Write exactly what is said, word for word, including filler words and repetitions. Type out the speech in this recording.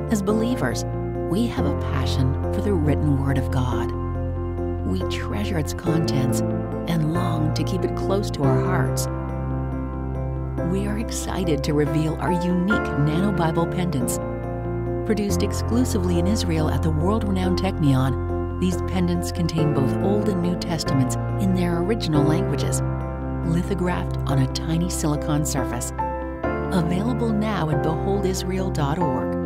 As believers, we have a passion for the written Word of God. We treasure its contents and long to keep it close to our hearts. We are excited to reveal our unique Nano Bible pendants. Produced exclusively in Israel at the world-renowned Technion, these pendants contain both Old and New Testaments in their original languages, lithographed on a tiny silicone surface. Available now at behold israel dot org.